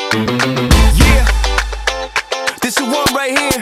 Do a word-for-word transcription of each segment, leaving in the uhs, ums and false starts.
Yeah, this is one right here.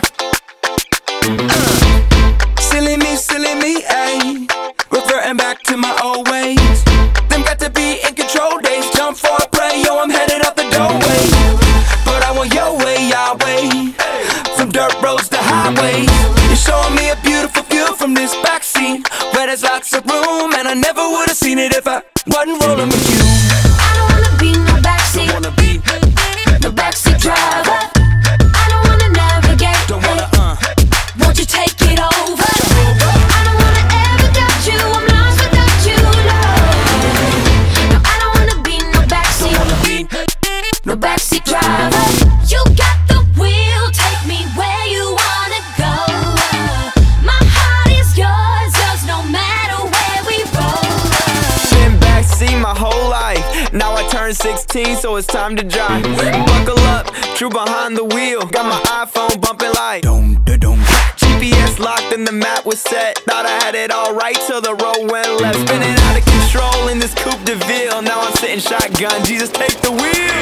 uh. Silly me, silly me, ayy. Reverting back to my old ways. Them got to be in control days. Jump for a play, yo, I'm headed out the doorway. But I want your way, Yahweh. From dirt roads to highways. You're showing me a beautiful view from this backseat, where there's lots of room, and I never would've seen it if I wasn't rolling with you. I don't wanna be no backseat, Wanna be no backseat driver. I don't wanna navigate, don't wanna uh won't you take it over? I don't wanna ever doubt you, I'm lost without you, love. No, I don't wanna be no backseat, wanna be no backseat driver. You got the wheel, take me where you wanna go. My heart is yours, yours no matter where we roll. Been backseat my whole life. Now I turn sixteen, so it's time to drive. Buckle up, true behind the wheel. Got my iPhone bumping like dum da dum. G P S locked and the map was set. Thought I had it all right till the road went left. Spinning out of control in this coupe de ville. Now I'm sitting shotgun, Jesus take the wheel.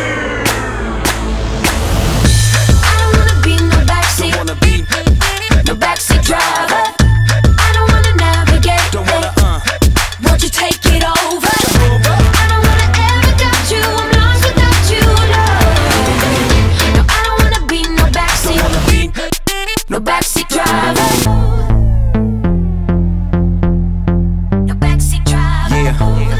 I don't wanna be no backseat, Wanna be no backseat driver. I don't wanna navigate, don't wanna uh won't you take it over? I don't wanna ever doubt you, I'm lost without you, love. No, I don't wanna be no backseat, wanna be no backseat driver. No backseat driver. yeah.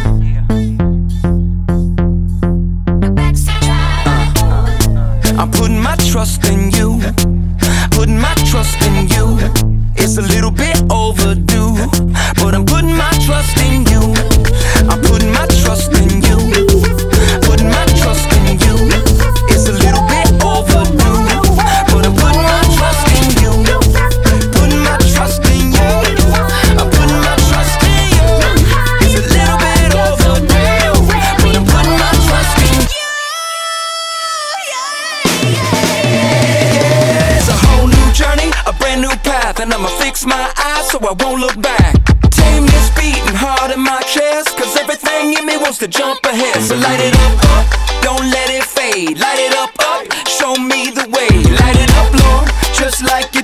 No backseat driver. I'm putting my trust in you, putting my trust in you. It's a little bit overdue, but I'm putting my trust in you. I'm putting my trust in you, putting my trust in you. It's a little bit overdue, but I'm putting my trust in you, putting my trust in you. I'm putting my trust in you. It's a little bit overdue, but I'm putting my trust in you. It's a whole new journey, a brand new path, and I'ma fix my eyes so I won't look back. Tame this beating hard in my chest, cause everything in me wants to jump ahead. So light it up, up, don't let it fade. Light it up, up, show me the way. Light it up, Lord, just like you